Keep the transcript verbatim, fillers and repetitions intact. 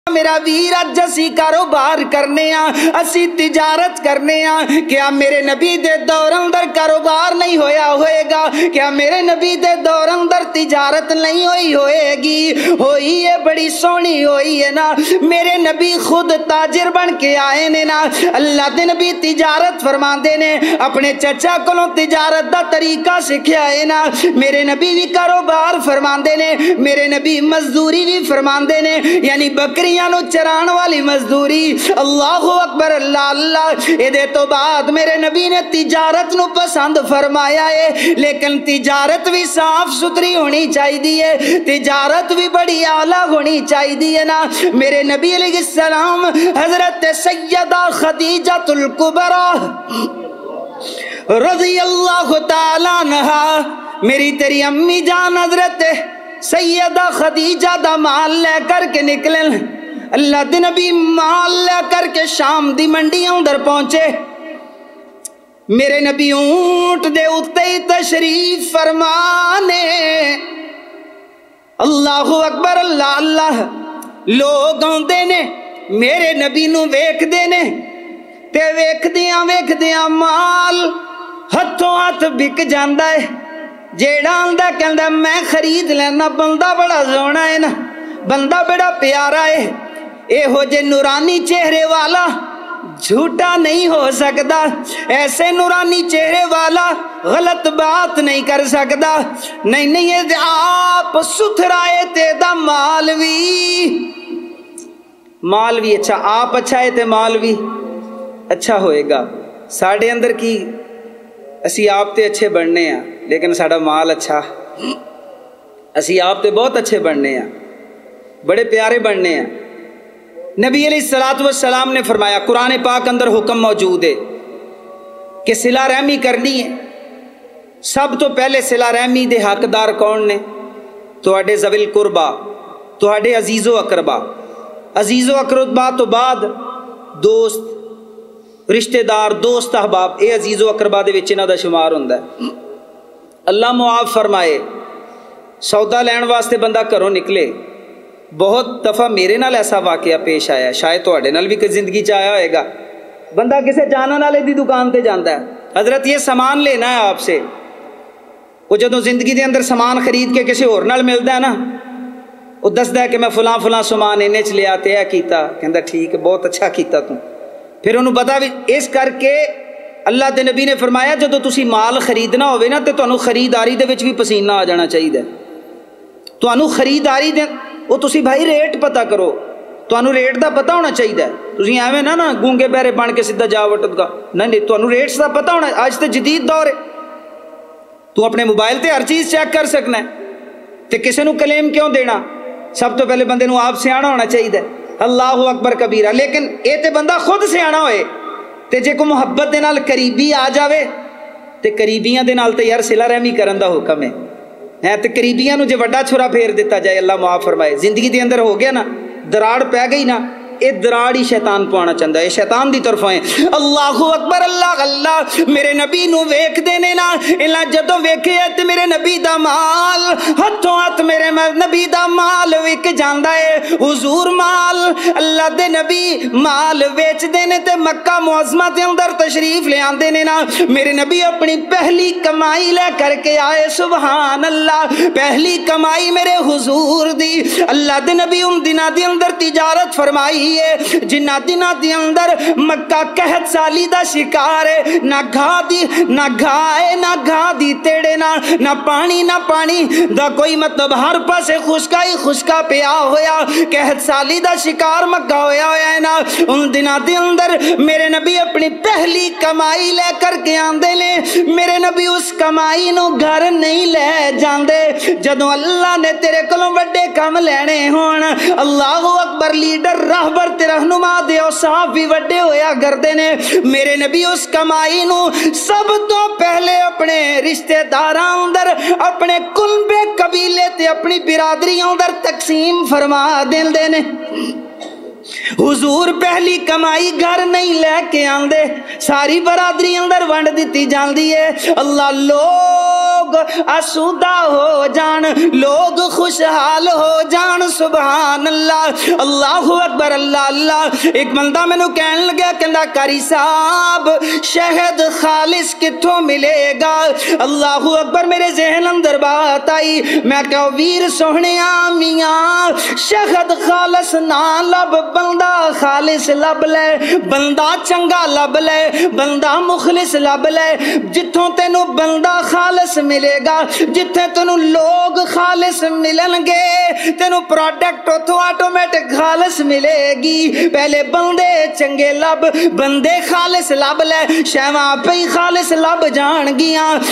मेरा वीर अज असी कारोबार करने असी तिजारत करने क्या मेरे नबी दे दौर अंदर कारोबार नहीं होया होएगा? क्या मेरे नबी दे दौर अंदर तिजारत नहीं होई होएगी? होई है, बड़ी सोहनी होई है ना। मेरे नबी खुद ताजिर बन के आए ने ना। अल्लाह दे नबी तिजारत फरमांदे ने, अपने चचा कोलों तिजारत दा तरीका सिखया है ना। मेरे नबी भी कारोबार फरमांदे ने, मेरे नबी मजदूरी भी फरमांदे ने, यानी बकरियां चराण वाली मजदूरी। अल्लाहु अकबर, अल्लाह अल्लाह। इहदे तो बाद मेरे नबी ने तिजारत नू पसंद फरमाया है, लेकिन तिजारत भी साफ सुथरी होनी चाहिए है, तिजारत भी बड़ी आला होनी चाहिए है ना। मेरे नबी अलैहिस्सलाम हजरत सैयदा खदीजतुल कुबरा रज़ियल्लाहु ताला अन्हा, मेरी तेरी अम्मी जान हजरत सैयदा खदीजा दा माल लेकर के निकले। अल्लाह दे नबी माल लेकर के शाम दी मंडी अंदर पहुंचे। मेरे नबी ऊंट दे उत्ते ही तशरीफ फरमाने। अल्लाहु अकबर, अल्लाह अल्लाह। लोग आंदे ने मेरे नबी नू वेखदे ने ते वेखदियां वेखदियां माल हथों हथ बिक जांदा है। जेड़ा आंदा कहंदा मैं खरीद लेना, बंदा बड़ा सोहना है ना, बंदा बड़ा प्यारा है। एहो जे नूरानी चेहरे वाला झूठा नहीं हो सकता, ऐसे नूरानी चेहरे वाला गलत बात नहीं कर सकता। नहीं नहीं, ये आप सुथरा है, तेदा माल भी माल भी अच्छा, आप अच्छा है ते माल भी अच्छा होएगा। साढ़े अंदर की असी आप ते अच्छे बनने हैं, लेकिन साड़ा माल अच्छा, असी आप ते बहुत अच्छे बनने हैं, बड़े प्यारे बनने हैं। नबी अलैहिस्सलातु वस्सलाम ने फरमाया, कुरान पाक अंदर हुक्म मौजूद है कि सिला रहमी करनी है। सब तो पहले सिला रहमी दे हकदार कौन ने? तुहाडे ज़विल कुरबा, तुहाडे अजीज़ो अकरबा। अजीज़ो अकरबा तो बाद दोस्त रिश्तेदार, दोस्त अहबाब, ये अजीज़ो अकरबा दे विच इन्हां दा शुमार हुंदा है। अल्लाह मुआफ़ फरमाए, सौदा लैण वास्ते बंदा घरों निकले। बहुत दफ़ा मेरे नाल ऐसा वाकया पेश आया, शायद तुहाडे नाल भी कोई जिंदगी च आया होएगा। बंदा किसी जानन वाले दी दुकान ते जांदा है, हजरत ये सामान लेना है आपसे। वो जदों जिंदगी दे अंदर सामान खरीद के किसी होर नाल मिलदा है ना, वो दसदा है कि मैं फलां फलां सामान इन्ने च लिया ते ऐ कीता। कहंदा ठीक है, बहुत अच्छा कीता तू। फिर उन्होंने पता भी इस करके अल्लाह के नबी ने फरमाया, जो तुसी माल खरीदना होवे ना तो तुहानू खरीदारी दे विच भी पसीना आ जाना चाहिए। तुहानू खरीदारी दे वो तुसी भाई रेट पता करो, तुहानू रेट दा पता होना चाहिए। तुसी एवें ना ना गूंगे बहरे बन के सीधा जा वटदा, नहीं नहीं, तुहानू रेट्स दा पता होना। अज तो जदीद दौर है, तू अपने मोबाइल ते हर चीज़ चेक कर सकना है, तो किसी नू क्लेम क्यों देना? सब तो पहले बंदे नू आप सियाणा होना चाहिए। अल्लाहु अकबर कबीरा। लेकिन ये तो बंदा खुद सियाणा होए, ते जे कोई मुहब्बत दे नाल करीबी आ जावे ते करीबियां दे नाल ते यार सिला रहमी करन दा हुक्म है है ते करीबियां नू जे वड्डा छुरा फेर दिता जाए, अल्लाह माफ फरमाए। जिंदगी दे अंदर हो गया ना दराड़ पै गई ना, ये दराड़ ही शैतान पवाना चाहता है, शैतान दी तरफों है। अल्लाहु अकबर, अल्लाह अल्लाह। मेरे नबी नू वेखदे ने ना, इन्हां जदों वेखे ते मेरे नबी दा माल हथों हथ मेरे नबी दा माल विक जांदा है। हुजूर माल अल्लाह दे नबी माल वेचदे ने ते मक्का मुअज़्ज़मा दे अंदर तशरीफ ले आंदे ने ना। मेरे नबी अपनी पहली कमाई ले करके आए, सुभान अल्लाह। पहली कमाई मेरे हुजूर दी। अल्लाह दे नबी उन दिनां दे अंदर तिजारत फरमाई जिन्ना दिना दे अंदर मक्का कहत साली दा शिकार है। ना घा दी ना घाए ना घा दी तेड़े ना ना पानी ना पानी दा कोई मतलब, हर पासे खुशका ही खुशका पिया होया। कहत साली दा शिकार मक्का होया होया है ना। उन दिना दे अंदर मेरे नबी अपनी पहली कमाई ले करके आंदे ने। मेरे नबी उस कमाई नू घर नहीं ले जांदे। जदों अल्लाह ने तेरे कोलों वड्डे काम लेने होण, अल्लाहु अकबर, लीडर रहबर ते रहनुमा दे साहब भी वड्डे होया करदे ने। मेरे नबी उस कमाई नू सब तो पहले अपने रिश्तेदारां अंदर, अपने कुलबे कबीले ते अपनी बिरादरी अंदर तकसीम फरमा देंदे ने। حضور پہلی کمائی گھر نہیں لے کے آندے، ساری برادری اندر ونڈ دیتی جاندی ہے۔ اللہ لوگ آسودہ ہو جان، لوگ خوشحال ہو جان، سبحان اللہ، اللہ اکبر، اللہ اللہ۔ ایک بندہ میں نو کہنے لگا، کہندا قاری صاحب شہد خالص کتھوں ملے گا؟ اللہ اکبر، میرے ذہن اندر بات آئی، میں کہا ویر سوہنے میاں شہد خالص نہ لب، بندہ خالص لب لے، بندہ چنگا لب لے، بندہ مخلص لب لے۔ جتھوں تینوں بندہ خالص ملے گا، جتھے تینوں لوگ خالص ملن گے، تینوں پروڈکٹ اتھوں آٹومیٹک خالص ملے گی۔ پہلے بندے چنگے لب، بندے خالص لب لے، شہواں پہ خالص لب جان گیاں۔